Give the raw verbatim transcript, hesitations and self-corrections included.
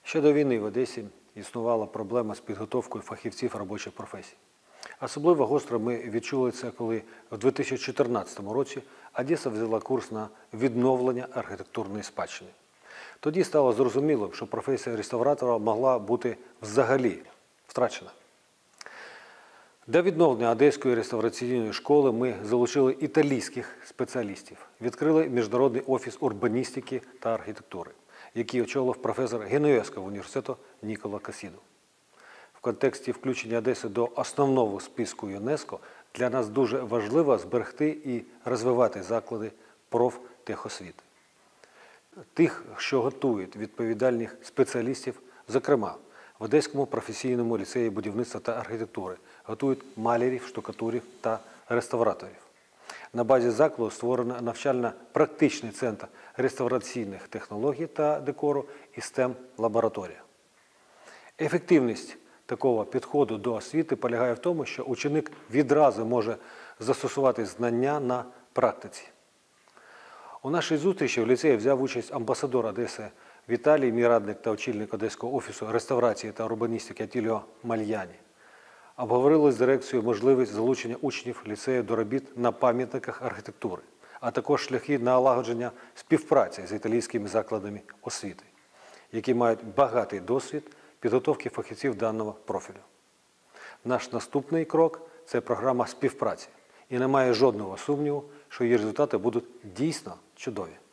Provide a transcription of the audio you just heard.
Ще до війни в Одесі існувала проблема з підготовкою фахівців робочих професій. Особливо гостро ми відчули це, коли в дві тисячі чотирнадцятому році Одеса взяла курс на відновлення архітектурної спадщини. Тоді стало зрозуміло, що професія реставратора могла бути взагалі втрачена. Для відновлення Одеської реставраційної школи ми залучили італійських спеціалістів, відкрили Міжнародний офіс урбаністики та архітектури, який очолив професор Генуезького університету Ніколо Касіду. В контексті включення Одеси до основного списку ЮНЕСКО для нас дуже важливо зберегти і розвивати заклади профтехосвіти. Тих, що готують відповідальних спеціалістів, зокрема, в Одеському професійному ліцеї будівництва та архітектури готують малярів, штукатурів та реставраторів. На базі закладу створено навчально-практичний центр реставраційних технологій та декору і стем-лабораторія. Ефективність такого підходу до освіти полягає в тому, що ученик відразу може застосувати знання на практиці. У нашій зустрічі в ліцеї взяв участь амбасадор Одеси Віталій, мій радник та очільник Одеського офісу реставрації та урбаністики Атіліо Мальяні. Обговорили з дирекцією можливість залучення учнів ліцею до робіт на пам'ятниках архітектури, а також шляхи налагодження співпраці з італійськими закладами освіти, які мають багатий досвід підготовки фахівців даного профілю. Наш наступний крок – це програма співпраці. І немає жодного сумніву, що її результати будуть дійсно чудові.